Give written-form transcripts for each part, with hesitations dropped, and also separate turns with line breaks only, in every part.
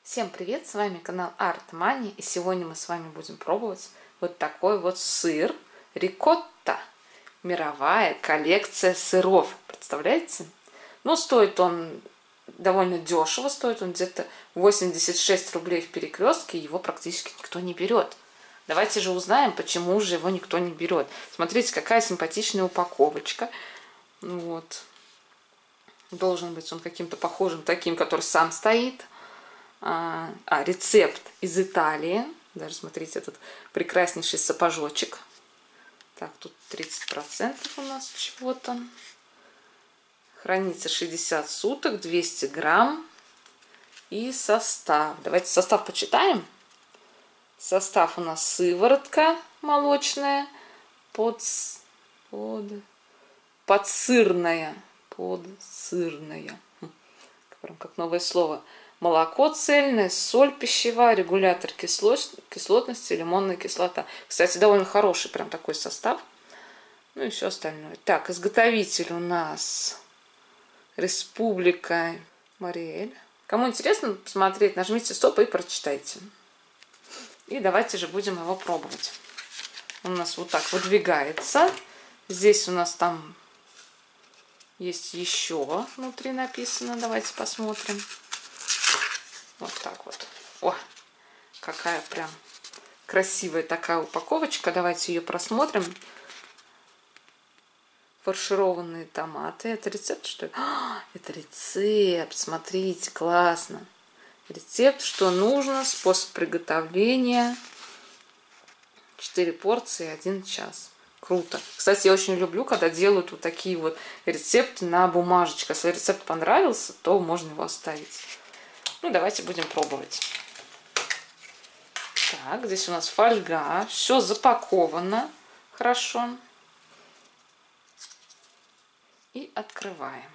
Всем привет, с вами канал Art Money, и сегодня мы с вами будем пробовать вот такой вот сыр рикотта. Мировая коллекция сыров, представляете? Ну, стоит он довольно дешево, стоит он где-то 86 рублей в Перекрестке, его практически никто не берет. Давайте же узнаем, почему же его никто не берет. Смотрите, какая симпатичная упаковочка. Вот. Должен быть он каким-то похожим таким, который сам стоит. Рецепт из Италии. Даже смотрите, этот прекраснейший сапожочек. Так, тут 30% у нас чего-то. Хранится 60 суток, 200 грамм. И состав. Давайте состав почитаем. Состав у нас сыворотка молочная, подсырная. Прям как новое слово. Молоко цельное, соль пищевая, регулятор кислотности, лимонная кислота. Кстати, довольно хороший прям такой состав. Ну и все остальное. Так, изготовитель у нас Республика Мариэль. Кому интересно посмотреть, нажмите стоп и прочитайте. И давайте же будем его пробовать. Он у нас вот так выдвигается. Здесь у нас там есть еще внутри написано. Давайте посмотрим. Вот так вот. О, какая прям красивая такая упаковочка. Давайте ее просмотрим. Фаршированные томаты. Это рецепт, что ли? Это рецепт. Смотрите, классно. Рецепт, что нужно, способ приготовления. 4 порции, 1 час. Круто. Кстати, я очень люблю, когда делают вот такие вот рецепты на бумажечке. Если рецепт понравился, то можно его оставить. Ну, давайте будем пробовать. Так, здесь у нас фольга. Все запаковано хорошо. И открываем.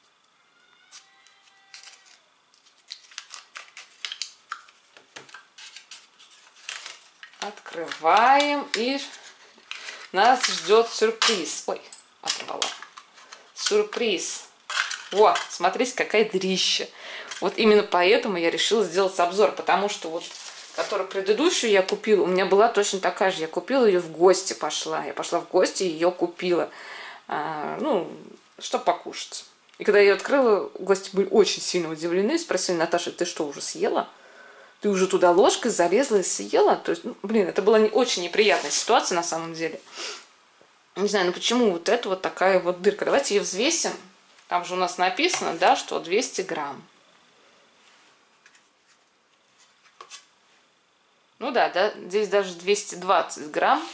Открываем, и нас ждет сюрприз. Ой, оторвала. Сюрприз. О, смотрите, какая дрища. Вот именно поэтому я решила сделать обзор, потому что вот, которую предыдущую я купила, у меня была точно такая же. Я купила ее в гости пошла. Я пошла в гости и ее купила. Чтобы покушать. И когда я ее открыла, гости были очень сильно удивлены. Спросили: Наташа, ты что, уже съела? Ты уже туда ложкой залезла и съела? То есть, это была очень неприятная ситуация на самом деле. Не знаю, почему вот это вот такая вот дырка. Давайте ее взвесим. Там же у нас написано, да, что 200 грамм. Ну да, здесь даже 220 грамм.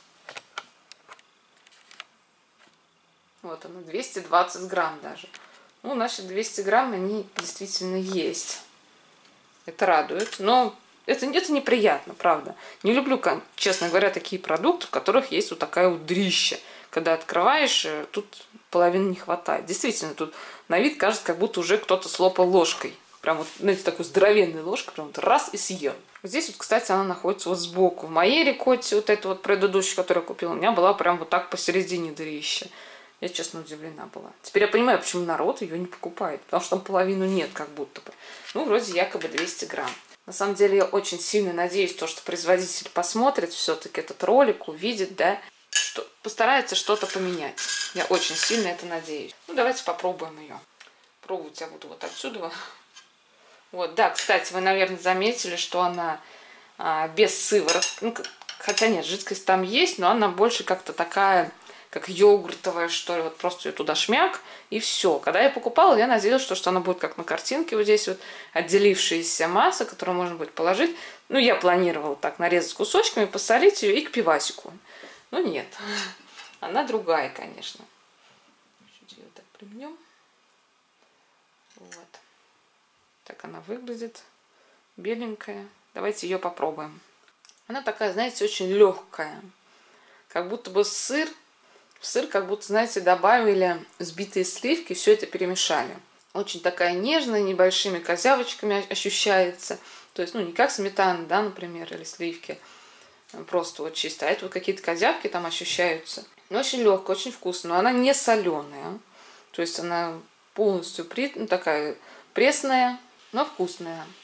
Вот она, 220 грамм даже. Ну, значит, 200 грамм они действительно есть. Это радует. Но это неприятно, правда. Не люблю, честно говоря, такие продукты, в которых есть вот такая вот дрища. Когда открываешь, тут половины не хватает. Действительно, тут на вид кажется, как будто уже кто-то слопал ложкой. Прям вот, знаете, такой здоровенной ложкой, прям вот раз и съел. Здесь вот, кстати, она находится вот сбоку. В моей рикотте, вот эта вот предыдущая, которую я купила, у меня была прям вот так посередине дрища. Я, честно, удивлена была. Теперь я понимаю, почему народ ее не покупает. Потому что там половину нет, как будто бы. Ну, вроде якобы 200 грамм. На самом деле, я очень сильно надеюсь, что производитель посмотрит все-таки этот ролик, увидит, да, что постарается что-то поменять. Я очень сильно это надеюсь. Ну, давайте попробуем ее. Пробовать я буду вот отсюда. Вот, да, кстати, вы, наверное, заметили, что она без сыворотки. Ну, хотя нет, жидкость там есть, но она больше как-то такая, как йогуртовая, что ли. Вот просто ее туда шмяк, и все. Когда я покупала, я надеялась, что она будет как на картинке. Вот здесь вот отделившаяся масса, которую можно будет положить. Ну, я планировала так нарезать кусочками, посолить ее и к пивасику. Но нет. Она другая, конечно. Чуть ее так примнем. Вот. Так она выглядит. Беленькая. Давайте ее попробуем. Она такая, знаете, очень легкая. Как будто бы в сыр, как будто, знаете, добавили взбитые сливки, все это перемешали. Очень такая нежная, небольшими козявочками ощущается. То есть, не как сметана, да, например, или сливки. Просто вот чисто. А это вот какие-то козявки там ощущаются. Но очень легкая, очень вкусная. Но она не соленая. То есть она полностью такая пресная, но вкусная.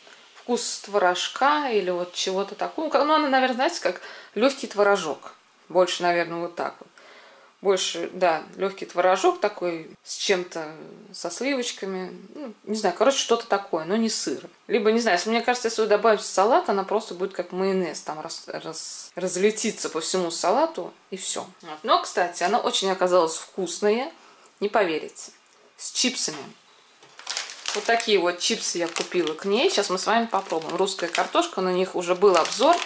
вкус творожка или вот чего-то такого. Ну, она, наверное, знаете, как легкий творожок. Больше, наверное, вот так вот. Больше, да, легкий творожок такой с чем-то, со сливочками. Ну, не знаю, короче, что-то такое, но не сыр. Либо, не знаю, мне кажется, если вы добавите в салат, она просто будет как майонез, там разлетится по всему салату и все. Вот. Но, кстати, она очень оказалась вкусная, не поверите, с чипсами. Вот такие вот чипсы я купила к ней. Сейчас мы с вами попробуем. Русская картошка, на них уже был обзор.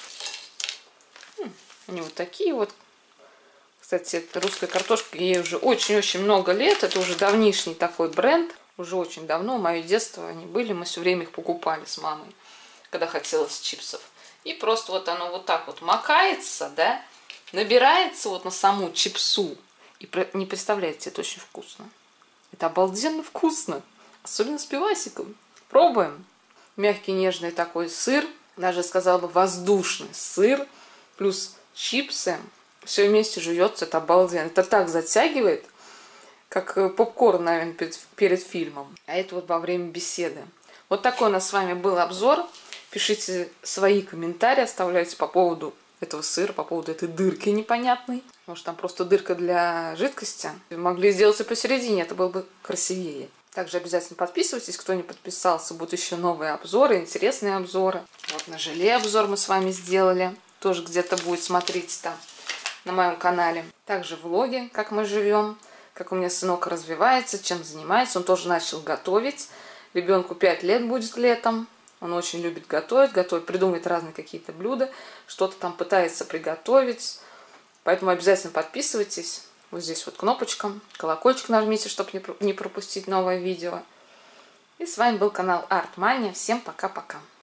Они вот такие вот. Кстати, это русская картошка, ей уже очень-очень много лет. Это уже давнишний такой бренд. Уже очень давно, мое детство они были. Мы все время их покупали с мамой, когда хотелось чипсов. И просто вот оно вот так вот макается, да, набирается вот на саму чипсу. И не представляете, это очень вкусно. Это обалденно вкусно. Особенно с пивасиком. Пробуем. Мягкий, нежный такой сыр. Даже, сказала бы, воздушный сыр. Плюс чипсы. Все вместе жуется. Это обалденно. Это так затягивает, как попкорн, наверное, перед фильмом. А это вот во время беседы. Вот такой у нас с вами был обзор. Пишите свои комментарии. Оставляйте по поводу этого сыра, по поводу этой дырки непонятной. Может, там просто дырка для жидкости. Могли сделать и посередине. Это было бы красивее. Также обязательно подписывайтесь, кто не подписался, будут еще новые обзоры, интересные обзоры. Вот на желе обзор мы с вами сделали, тоже где-то будет, смотрите там на моем канале. Также влоги, как мы живем, как у меня сынок развивается, чем занимается. Он тоже начал готовить. Ребенку 5 лет будет летом. Он очень любит готовить, придумывает разные какие-то блюда, что-то там пытается приготовить. Поэтому обязательно подписывайтесь. Вот здесь вот кнопочка, колокольчик нажмите, чтобы не пропустить новое видео. И с вами был канал Art Mania. Всем пока-пока.